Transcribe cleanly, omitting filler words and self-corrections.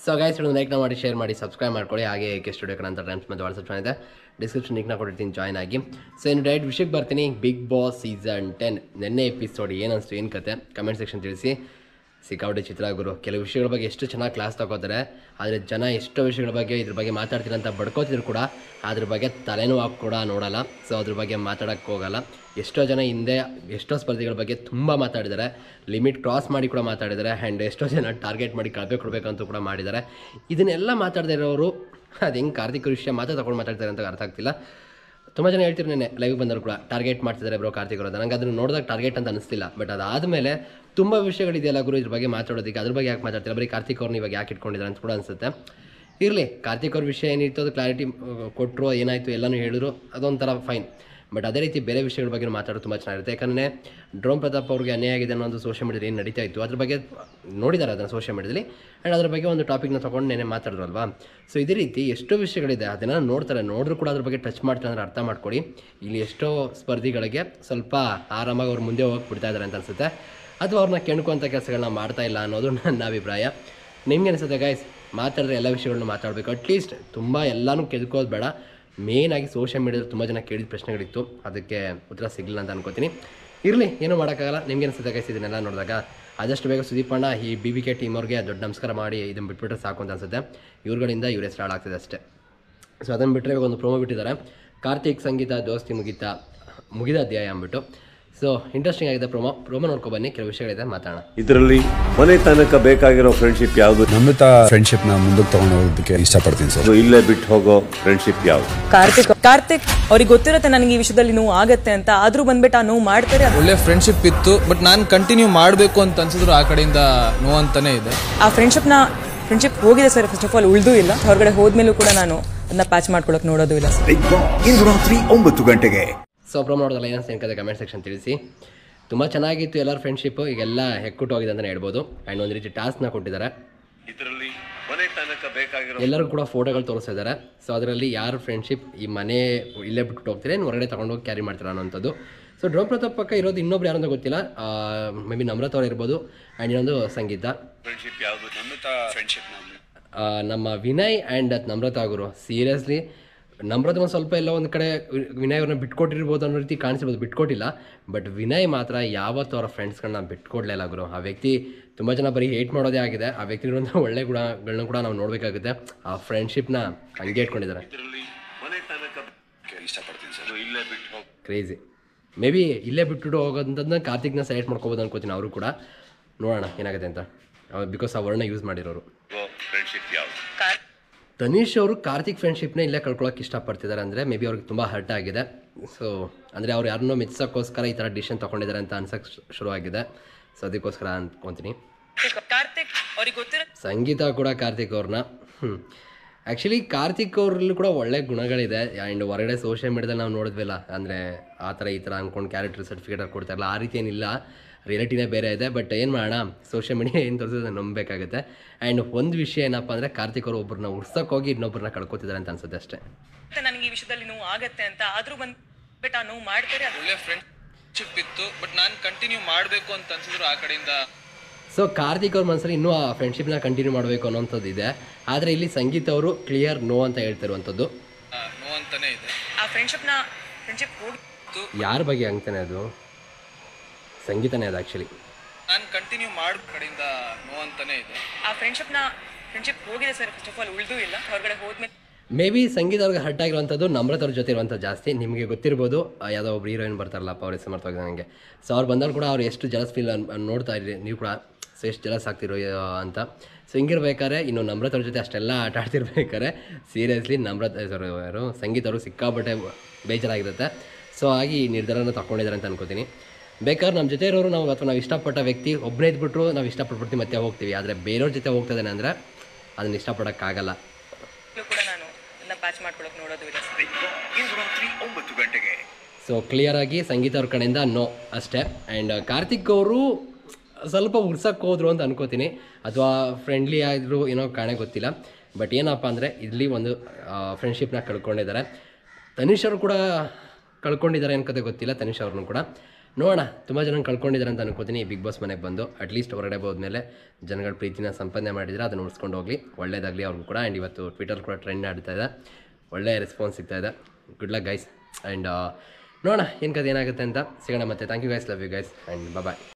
So guys ಲೈಕ್ನ ಮಾಡಿ share ಮಾಡಿ subscribe ಮಾಡ್ಕೊಳ್ಳಿ. ಹಾಗೆ ಏಕೆ ಸ್ಟುಡಿಯೋ ಕನ್ನಡ ಟೈಮ್ಸ್ ಮತ್ತು ವಾಟ್ಸಪ್ ಚಾನಲ್ ಇದೆ, ಡಿಸ್ಕ್ರಿಪ್ಷನ್ ಲಿಂಕ್ನ ಕೊಟ್ಟಿರ್ತೀನಿ, ಜಾಯ್ನ್ ಆಗಿ. ಸೊ ಇನ್ನು ಡೈರೆಕ್ಟ್ ವಿಷಯಕ್ಕೆ ಬರ್ತೀನಿ. ಬಿಗ್ ಬಾಸ್ ಸೀಸನ್ 10 ನೆನ್ನೆ ಎಪಿಸೋಡ್ ಏನು ಅನಿಸ್ತು, ಏನು ಕತೆ ಕಮೆಂಟ್ ಸೆಕ್ಷನ್ ತಿಳಿಸಿ. ಸಿಕ್ಕಾಪಟ್ಟೆ ಚಿತ್ರಗುರು ಕೆಲವು ವಿಷಯಗಳ ಬಗ್ಗೆ ಎಷ್ಟು ಚೆನ್ನಾಗಿ ಕ್ಲಾಸ್ ತಗೋತಾರೆ, ಆದರೆ ಜನ ಎಷ್ಟೋ ವಿಷಯಗಳ ಬಗ್ಗೆ ಇದ್ರ ಬಗ್ಗೆ ಮಾತಾಡ್ತೀನಿ ಅಂತ ಬಡ್ಕೋತಿದ್ರು ಕೂಡ ಅದ್ರ ಬಗ್ಗೆ ತಲೆನೂ ಹಾಕಿ ಕೂಡ ನೋಡೋಲ್ಲ. ಸೊ ಅದ್ರ ಬಗ್ಗೆ ಮಾತಾಡೋಕ್ಕೆ ಹೋಗಲ್ಲ. ಎಷ್ಟೋ ಜನ ಹಿಂದೆ ಎಷ್ಟೋ ಸ್ಪರ್ಧಿಗಳ ಬಗ್ಗೆ ತುಂಬ ಮಾತಾಡಿದ್ದಾರೆ, ಲಿಮಿಟ್ ಕ್ರಾಸ್ ಮಾಡಿ ಕೂಡ ಮಾತಾಡಿದ್ದಾರೆ, ಆ್ಯಂಡ್ ಎಷ್ಟೋ ಜನ ಟಾರ್ಗೆಟ್ ಮಾಡಿ ಕಳಪೆ ಕೊಡಬೇಕಂತೂ ಕೂಡ ಮಾಡಿದ್ದಾರೆ. ಇದನ್ನೆಲ್ಲ ಮಾತಾಡದೇ ಇರೋರು ಅದು ಹೆಂಗೆ ಕಾರ್ತಿಕ್ ವಿಷಯ ಮಾತ್ರ ತಗೊಂಡು ಮಾತಾಡ್ತಾರೆ ಅಂತ ಅರ್ಥ ಆಗ್ತಿಲ್ಲ. ತುಂಬ ಜನ ಹೇಳ್ತಿರು ನೆನ್ನೆ ಲೈವ್ ಬಂದರು ಕೂಡ ಟಾರ್ಗೆಟ್ ಮಾಡ್ತಿದ್ದಾರೆ ಬ್ರೋ ಕಾರ್ತಿಕ್ ಅವರು. ನನಗೆ ಅದನ್ನು ನೋಡಿದಾಗ ಟಾರ್ಗೆಟ್ ಅಂತ ಅನಿಸ್ತಿಲ್ಲ. ಬಟ್ ಅದಾದಮೇಲೆ ತುಂಬ ವಿಷಯಗಳಿದೆಯಲ್ಲ ಗುರು ಇದ್ರ ಬಗ್ಗೆ ಮಾತಾಡೋದಕ್ಕೆ, ಅದ್ರ ಬಗ್ಗೆ ಯಾಕೆ ಮಾತಾಡ್ತಿಲ್ಲ, ಬರೀ ಕಾರ್ತಿಕ್ ಅವ್ರನ್ನ ಇವಾಗ ಯಾಕೆ ಇಟ್ಕೊಂಡಿದ್ದಾರೆ ಅಂತ ಕೂಡ ಅನಿಸುತ್ತೆ. ಇರಲಿ, ಕಾರ್ತಿಕ್ ಅವ್ರ ವಿಷಯ ಏನಿತ್ತು ಅದು ಕ್ಲಾರಿಟಿ ಕೊಟ್ಟರು, ಏನಾಯಿತು ಎಲ್ಲನೂ ಹೇಳಿದ್ರು, ಅದೊಂಥರ ಫೈನ್. ಬಟ್ ಅದೇ ರೀತಿ ಬೇರೆ ವಿಷಯಗಳ ಬಗ್ಗೆ ಮಾತಾಡೋದು ತುಂಬ ಚೆನ್ನಾಗಿರುತ್ತೆ. ಯಾಕಂದರೆ ಡ್ರೋನ್ ಪ್ರತಾಪ್ ಅವ್ರಿಗೆ ಅನ್ಯಾಯ ಆಗಿದೆ ಅನ್ನೋ ಒಂದು ಸೋಷಿಯಲ್ ಮೀಡಿಯಾದಲ್ಲಿ ಏನು ನಡೀತಾ ಇತ್ತು ಅದ್ರ ಬಗ್ಗೆ ನೋಡಿದ್ದಾರೆ ಅದನ್ನು ಸೋಷಿಯಲ್ ಮೀಡಿಯಾದಲ್ಲಿ, ಆ್ಯಂಡ್ ಅದ್ರ ಬಗ್ಗೆ ಒಂದು ಟಾಪಿಕ್ನ ತೊಗೊಂಡು ನೆನೆ ಮಾತಾಡಿದ್ರಲ್ವಾ. ಸೊ ಇದೇ ರೀತಿ ಎಷ್ಟೋ ವಿಷಯಗಳಿದೆ, ಅದನ್ನು ನೋಡಿದ್ರು ಕೂಡ ಅದ್ರ ಬಗ್ಗೆ ಟಚ್ ಮಾಡ್ತಾರೆ ಅಂದರೆ ಅರ್ಥ ಮಾಡ್ಕೊಳ್ಳಿ. ಇಲ್ಲಿ ಎಷ್ಟೋ ಸ್ಪರ್ಧಿಗಳಿಗೆ ಸ್ವಲ್ಪ ಆರಾಮಾಗಿ ಅವ್ರು ಮುಂದೆ ಹೋಗಿ ಬಿಡ್ತಾ ಇದ್ದಾರೆ ಅಂತ ಅನಿಸುತ್ತೆ, ಅಥವಾ ಅವ್ರನ್ನ ಕೆಣ್ಕುವಂಥ ಕೆಲಸಗಳನ್ನ ಮಾಡ್ತಾ ಇಲ್ಲ ಅನ್ನೋದು ನನ್ನ ಅಭಿಪ್ರಾಯ. ನಿಮ್ಗೆ ಅನಿಸುತ್ತೆ ಗೈಸ್? ಮಾತಾಡಿದ್ರೆ ಎಲ್ಲ ವಿಷಯಗಳನ್ನ ಮಾತಾಡಬೇಕು, ಅಟ್ಲೀಸ್ಟ್ ತುಂಬ ಎಲ್ಲನೂ ಕೆದ್ಕೋದು ಬೇಡ. ಮೇಯ್ನಾಗಿ ಸೋಷಿಯಲ್ ಮೀಡಿಯಾದಲ್ಲಿ ತುಂಬ ಜನ ಕೇಳಿದ ಪ್ರಶ್ನೆಗಳಿತ್ತು, ಅದಕ್ಕೆ ಉತ್ತರ ಸಿಗಲಿಲ್ಲ ಅಂತ ಅನ್ಕೋತೀನಿ. ಇರಲಿ, ಏನೂ ಮಾಡೋಕ್ಕಾಗಲ್ಲ. ನಿಮ್ಗೆ ಅನಿಸುತ್ತೆ ಗೈಸ್ ಇದನ್ನೆಲ್ಲ ನೋಡಿದಾಗ? ಆದಷ್ಟು ಬೇಗ ಸುದೀಪಣ್ಣ ಈ BBK ಟೀಮ್ ಅವ್ರಿಗೆ ದೊಡ್ಡ ನಮಸ್ಕಾರ ಮಾಡಿ ಇದನ್ನು ಬಿಟ್ಬಿಟ್ರೆ ಸಾಕು ಅಂತ ಅನಿಸುತ್ತೆ. ಇವ್ರುಗಳಿಂದ ಇವ್ರ ಹೆಸರು ಹಾಳಾಗ್ತಿದೆ ಅಷ್ಟೇ. ಸೊ ಅದನ್ನು ಬಿಟ್ಟರೆ ಇವಾಗ ಒಂದು ಪ್ರೋಮೋ ಬಿಟ್ಟಿದ್ದಾರೆ, ಕಾರ್ತಿಕ್ ಸಂಗೀತ ದೋಸ್ತಿ ಮುಗಿದ ಅಧ್ಯಾಯ ಅಂದ್ಬಿಟ್ಟು. ಸೊ ಇಂಟ್ರೆಸ್ಟಿಂಗ್ ಆಗಿದೆ ಪ್ರೋಮೋ ನೋಡ್ಕೊ ಬನ್ನಿ, ಕೆಲವು ವಿಷಯಗಳಿದೆ ಮಾತಾಡೋಣ. ಇದರಲ್ಲಿ ಮನೆ ತನಕ ಬೇಕಾಗಿರೋ ಫ್ರೆಂಡ್ಶಿಪ್ ಯಾವುದು? ನಮ್ಮಿತ ಫ್ರೆಂಡ್ಶಿಪ್ ನ ಮುಂದಕ್ಕೆ ತಗೊಂಡು ಹೋಗೋದಕ್ಕೆ ಇಷ್ಟಪಡ್ತೀನಿ ಸರ್. ಇಲ್ಲೇ ಬಿಟ್ಟು ಹೋಗೋ ಫ್ರೆಂಡ್ಶಿಪ್ ಯಾವುದು? ಕಾರ್ತಿಕ್ ಅವ್ರಿಗೆ ಗೊತ್ತಿರುತ್ತೆ ನನಗೆ ಈ ವಿಷಯದಲ್ಲಿ ನೋವು ಆಗತ್ತೆ ಅಂತ, ಆದ್ರೂ ಬಂದ್ಬಿಟ್ಟು ಆ ನೋವು ಮಾಡ್ತಾರೆ. ಒಳ್ಳೆ ಫ್ರೆಂಡ್ಶಿಪ್ ಇತ್ತು, ಬಟ್ ನಾನು ಕಂಟಿನ್ಯೂ ಮಾಡಬೇಕು ಅಂತ ಅನ್ಸಿದ್ರು ಆ ಕಡೆಯಿಂದ ನೋವು ಅಂತಾನೆ ಇದೆ. ಆ ಫ್ರೆಂಡ್ಶಿಪ್ ಹೋಗಿದೆ ಸರ್. ಫಸ್ಟ್ ಆಫ್ ಆಲ್ ಉಳಿದೂ ಇಲ್ಲ, ಹೊರಗಡೆ ಹೋದ್ಮೇಲೂ ಕೂಡ ನಾನು ಅದನ್ನ ಪ್ಯಾಚ್ ಮಾಡ್ಕೊಳಕ್ ನೋಡೋದು ಇಲ್ಲ. ಇಂದು ರಾತ್ರಿ 9 ಗಂಟೆಗೆ. ಸೊ ಪ್ರೋಮೋ ನೋಡೋದಲ್ಲ ಏನೋ ಏನ್ಕದೆ ಕಮೆಂಟ್ ಸೆಕ್ಷನ್ ತಿಳಿಸಿ. ತುಂಬ ಚೆನ್ನಾಗಿತ್ತು ಎಲ್ಲರ ಫ್ರೆಂಡ್ಶಿಪ್ಪು, ಈಗೆಲ್ಲ ಹೆಕ್ಕುಟ್ಟು ಹೋಗಿದೆ ಅಂತಲೇ ಹೇಳ್ಬೋದು. ಆ್ಯಂಡ್ ಒಂದು ರೀತಿ ಟಾಸ್ಕ್ನ ಕೊಟ್ಟಿದ್ದಾರೆ, ಇದರಲ್ಲಿ ಮನೆ ತನಕ ಬೇಕಾಗಿರೋ ಎಲ್ಲರೂ ಕೂಡ ಫೋಟೋಗಳು ತೋರಿಸ್ತಾ ಇದ್ದಾರೆ. ಸೊ ಅದರಲ್ಲಿ ಯಾರು ಫ್ರೆಂಡ್ಶಿಪ್ ಈ ಮನೆ ಇಲ್ಲೇ ಬಿಟ್ಬಿಟ್ಟು ಹೋಗ್ತೀರಾ, ಹೊರಗಡೆ ತೊಗೊಂಡೋಗಿ ಕ್ಯಾರಿ ಮಾಡ್ತೀರಾ ಅನ್ನೋಂಥದ್ದು. ಸೊ ಡ್ರೋನ್ ಪ್ರತಾಪ್ ಪಕ್ಕ ಇರೋದು ಇನ್ನೊಬ್ರು ಯಾರಂತ ಗೊತ್ತಿಲ್ಲ, ಮೇ ಬಿ ನಮ್ರತ ಅವ್ರು ಇರ್ಬೋದು. ಆ್ಯಂಡ್ ಇನ್ನೊಂದು ಸಂಗೀತ. ಫ್ರೆಂಡ್ಶಿಪ್ ಯಾವುದು? ನಮ್ಮಿತ ಫ್ರೆಂಡ್ಶಿಪ್ ನಮ್ಮ ವಿನಯ್ ಆ್ಯಂಡ್ ನಮ್ರತ ಗುರು. ಸೀರಿಯಸ್ಲಿ ನಮ್ರತ ಒಂದು ಸ್ವಲ್ಪ ಎಲ್ಲ ಒಂದು ಕಡೆ ವಿನಯ್ ಅವ್ರನ್ನ ಬಿಟ್ಕೊಟ್ಟಿರ್ಬೋದು ಅನ್ನೋ ರೀತಿ ಕಾಣಿಸಿರ್ಬೋದು, ಬಿಟ್ಕೊಟ್ಟಿಲ್ಲ. ಬಟ್ ವಿನಯ್ ಮಾತ್ರ ಯಾವತ್ತೂ ಅವರ ಫ್ರೆಂಡ್ಸ್ಗಳನ್ನ ಬಿಟ್ಕೊಡ್ಲಿಲ್ಲ ಗುರು. ಆ ವ್ಯಕ್ತಿ ತುಂಬ ಜನ ಬರೀ ಹೇಟ್ ಮಾಡೋದೇ ಆಗಿದೆ, ಆ ವ್ಯಕ್ತಿಗಳನ್ನ ಒಳ್ಳೆ ಗುಣಗಳನ್ನ ಕೂಡ ನಾವು ನೋಡಬೇಕಾಗುತ್ತೆ. ಆ ಫ್ರೆಂಡ್ಶಿಪ್ನ ಹಂಗೆ ಇಟ್ಕೊಂಡಿದ್ದಾರೆ. ಕ್ರೇಜಿ. ಮೇ ಬಿ ಇಲ್ಲೇ ಬಿಟ್ಬಿಟ್ಟು ಹೋಗೋದಂತಂದ್ರೆ ಕಾರ್ತಿಕ್ನ ಸೆಲೆಕ್ಟ್ ಮಾಡ್ಕೋಬೋದು ಅನ್ಕೋತೀನಿ ಅವರು ಕೂಡ. ನೋಡೋಣ ಏನಾಗುತ್ತೆ ಅಂತ, ಬಿಕಾಸ್ ಆ ವರ್ಡ್ನ ಯೂಸ್ ಮಾಡಿರೋರು. ತನೀಶ್ ಅವರು ಕಾರ್ತಿಕ್ ಫ್ರೆಂಡ್ಶಿಪ್ನ ಇಲ್ಲೇ ಕಳ್ಕೊಳ್ಳೋಕೆ ಇಷ್ಟಪಡ್ತಿದ್ದಾರೆ ಅಂದರೆ ಮೇ ಬಿ ಅವ್ರಿಗೆ ತುಂಬ ಹರ್ಟ್ ಆಗಿದೆ. ಸೊ ಅಂದರೆ ಅವ್ರು ಯಾರನ್ನೋ ಮೆಚ್ಚೋಕ್ಕೋಸ್ಕರ ಈ ಥರ ಡಿಸಿಷನ್ ತೊಗೊಂಡಿದ್ದಾರೆ ಅಂತ ಅನ್ಸೋಕ್ಕೆ ಶುರುವಾಗಿದೆ. ಸೊ ಅದಕ್ಕೋಸ್ಕರ ಅಂದ್ಕೊತೀನಿ. ಸಂಗೀತ ಕೂಡ ಕಾರ್ತಿಕ್ ಅವ್ರನ್ನ ಆ್ಯಕ್ಚುಲಿ ಕಾರ್ತಿಕ್ ಅವ್ರಲ್ಲೂ ಕೂಡ ಒಳ್ಳೆ ಗುಣಗಳಿದೆ. ಆ್ಯಂಡ್ ಹೊರಗಡೆ ಸೋಷಿಯಲ್ ಮೀಡಿಯಾದಲ್ಲಿ ನಾವು ನೋಡಿದ್ವಿಲ್ಲ, ಅಂದರೆ ಆ ಥರ ಈ ಥರ ಅಂದ್ಕೊಂಡು ಕ್ಯಾರೆಕ್ಟರ್ ಸರ್ಟಿಫಿಕೇಟ್ ಕೊಡ್ತಾರಲ್ಲ, ಆ ರೀತಿ ಏನಿಲ್ಲ, ರಿಯಾಲಿಟಿನೇ ಬೇರೆ ಇದೆ. ಬಟ್ ಏನು ಮಾಡೋಣ, ಸೋಷಿಯಲ್ ಮೀಡಿಯಾ ಏನು ತೋರಿಸೋದು ನಂಬಬೇಕಾಗುತ್ತೆ. ಆ್ಯಂಡ್ ಒಂದು ವಿಷಯ ಏನಪ್ಪ ಅಂದರೆ ಕಾರ್ತಿಕ್ ಅವರು ಒಬ್ಬರನ್ನ ಉರ್ಸೋಕೆ ಹೋಗಿ ಇನ್ನೊಬ್ಬರನ್ನ ಕಳ್ಕೊತಿದ್ದಾರೆ ಅಂತ ಅನ್ಸುತ್ತೆ ಅಷ್ಟೇ. ನನಗೆ ಈ ವಿಷಯದಲ್ಲಿ ನೋವು ಆಗತ್ತೆ ಅಂತ, ಆದ್ರೂ ಬಂದ್ಬಿಟ್ಟು ಆ ನೋವು ಮಾಡ್ತಾರೆ. ಒಳ್ಳೆ ಫ್ರೆಂಡ್ಶಿಪ್ ಇತ್ತು, ಬಟ್ ನಾನು ಕಂಟಿನ್ಯೂ ಮಾಡಬೇಕು ಅಂತ ಅನ್ಸಿದ್ರು ಆ ಕಡೆಯಿಂದ. ಸೊ ಕಾರ್ತಿಕ್ ಅವ್ರ ಮನಸ್ಸಲ್ಲಿ ಇನ್ನೂ ಆ ಫ್ರೆಂಡ್ಶಿಪ್ನ ಕಂಟಿನ್ಯೂ ಮಾಡಬೇಕು ಅನ್ನೋಂಥದ್ದು ಇದೆ. ಆದರೆ ಇಲ್ಲಿ ಸಂಗೀತ ಅವರು ಕ್ಲಿಯರ್ ನೋ ಅಂತ ಹೇಳ್ತಿರುವಂಥದ್ದು. ನೋ ಅಂತಾನೆ ಇದೆ. ಆ ಫ್ರೆಂಡ್ಶಿಪ್ ಹೋಗಿತ್ತು. ಯಾರ ಬಗ್ಗೆ ಅಂತಾನೆ ಅದು? ಸಂಗೀತನೇ ಅದು ಆ್ಯಕ್ಚುಲಿ. ನಾನು ಕಂಟಿನ್ಯೂ ಮಾಡೋ ಕಡೆಯಿಂದ ನೋ ಅಂತಾನೆ ಇದೆ. ಆ ಫ್ರೆಂಡ್ಶಿಪ್ ಹೋಗಿದೆ ಸರ್. ಫಸ್ಟ್ ಆಫ್ ಆಲ್ ಉಳಿದೂ ಇಲ್ಲ, ಹೊರಗಡೆ ಹೋದ್ಮೇಲೆ ಮೇ ಬಿ ಸಂಗೀತ ಅವ್ರಿಗೆ ಹರ್ಟ್ ಆಗಿರುವಂಥದ್ದು ನಮ್ರತ ಅವ್ರ ಜೊತೆ ಇರುವಂಥದ್ದು ಜಾಸ್ತಿ. ನಿಮಗೆ ಗೊತ್ತಿರ್ಬೋದು, ಯಾವುದೋ ಒಬ್ರು ಹೀರೋಯಿನ್ ಬರ್ತಾರಲ್ಲಪ್ಪ, ಅವ್ರ ಹೆಸರು ಮಾಡ್ತಾ ನನಗೆ. ಸೊ ಅವ್ರು ಬಂದವ್ರು ಕೂಡ ಅವ್ರು ಎಷ್ಟು ಜಲಸ್ ಫೀಲ್ ನೋಡ್ತಾ ಇರಿ ನೀವು ಕೂಡ. ಸೊ ಎಷ್ಟು ಜಲಸ್ ಆಗ್ತಿರೋ ಅಂತ. ಸೊ ಹಿಂಗಿರ್ಬೇಕಾದ್ರೆ ಇನ್ನು ನಮ್ರತ ಅವ್ರ ಜೊತೆ ಅಷ್ಟೆಲ್ಲ ಆಟ ಆಡ್ತಿರ್ಬೇಕಾದ್ರೆ ಸೀರಿಯಸ್ಲಿ ಯಾರು ಸಂಗೀತ ಅವರು ಸಿಕ್ಕಾಪಟ್ಟೆ ಬೇಜಾರಾಗಿರುತ್ತೆ. ಸೊ ಹಾಗೆ ಈ ನಿರ್ಧಾರನ ತಗೊಂಡಿದ್ದಾರೆ ಅಂತ ಅನ್ಕೋತೀನಿ. ಬೇಕಾದ್ರೆ ನಮ್ಮ ಜೊತೆ ಇರೋರು ಅಥವಾ ನಾವು ಇಷ್ಟಪಟ್ಟ ವ್ಯಕ್ತಿ ಒಬ್ಬನೇ ಇದ್ಬಿಟ್ರು ನಾವು ಇಷ್ಟಪಟ್ಬಿಡ್ತೀವಿ ಮತ್ತೆ ಹೋಗ್ತೀವಿ. ಆದರೆ ಬೇರೆಯವ್ರ ಜೊತೆ ಹೋಗ್ತದೇನೆ ಅಂದರೆ ಅದನ್ನ ಇಷ್ಟಪಡೋಕ್ಕಾಗಲ್ಲ. ಕೂಡ ನಾನು ಅದನ್ನ ಪ್ಯಾಚ್ ಮಾಡ್ಕೊಳಕ್ಕೆ ನೋಡೋದು ಇಲ್ಲ. ಇಂದು ರಾತ್ರಿ 9 ಗಂಟೆಗೆ. ಸೊ ಕ್ಲಿಯರಾಗಿ ಸಂಗೀತ ಅವ್ರ ಕಡೆಯಿಂದ ನೋ ಅಷ್ಟೇ. ಆ್ಯಂಡ್ ಕಾರ್ತಿಕ್ ಅವರು ಸ್ವಲ್ಪ ಉರ್ಸಕ್ಕೆ ಹೋದ್ರು ಅಂತ ಅನ್ಕೋತೀನಿ, ಅಥವಾ ಫ್ರೆಂಡ್ಲಿ ಆದರೂ ಏನೋ ಕಾಣೆ ಗೊತ್ತಿಲ್ಲ. ಬಟ್ ಏನಪ್ಪ ಅಂದರೆ ಇಲ್ಲಿ ಒಂದು ಫ್ರೆಂಡ್ಶಿಪ್ನ ಕಳ್ಕೊಂಡಿದ್ದಾರೆ. ತನೀಶ್ ಅವರು ಕೂಡ ಕಳ್ಕೊಂಡಿದ್ದಾರೆ ಅನ್ಕೋತೆ ಗೊತ್ತಿಲ್ಲ, ತನೀಶ್ ಅವ್ರನ್ನೂ ಕೂಡ. ನೋಡೋಣ, ತುಂಬ ಜನ ಕಳ್ಕೊಂಡಿದ್ದಾರೆ ಅಂತ ಅನ್ಕೋತೀನಿ ಬಿಗ್ ಬಾಸ್ ಮನೆಗೆ ಬಂದು. ಅಟ್ಲೀಸ್ಟ್ ಹೊರಗಡೆ ಹೋದ್ಮೇಲೆ ಜನಗಳ ಪ್ರೀತಿನ ಸಂಪಾದನೆ ಮಾಡಿದರೆ ಅದನ್ನು ಉಳಿಸ್ಕೊಂಡು ಹೋಗಲಿ, ಒಳ್ಳೇದಾಗಲಿ ಅವ್ರಿಗೂ ಕೂಡ. ಆ್ಯಂಡ್ ಇವತ್ತು ಟ್ವಿಟರ್ ಕೂಡ ಟ್ರೆಂಡ್ ಆಡ್ತಾ ಇದೆ, ಒಳ್ಳೆ ರೆಸ್ಪಾನ್ಸ್ ಸಿಗ್ತಾ ಇದೆ. Good luck guys. ಆ್ಯಂಡ್ ನೋಡೋಣ ಏನು ಕತೆ ಏನಾಗುತ್ತೆ ಅಂತ. ಸಿಗೋಣ ಮತ್ತೆ. Thank you guys, love you guys and bye.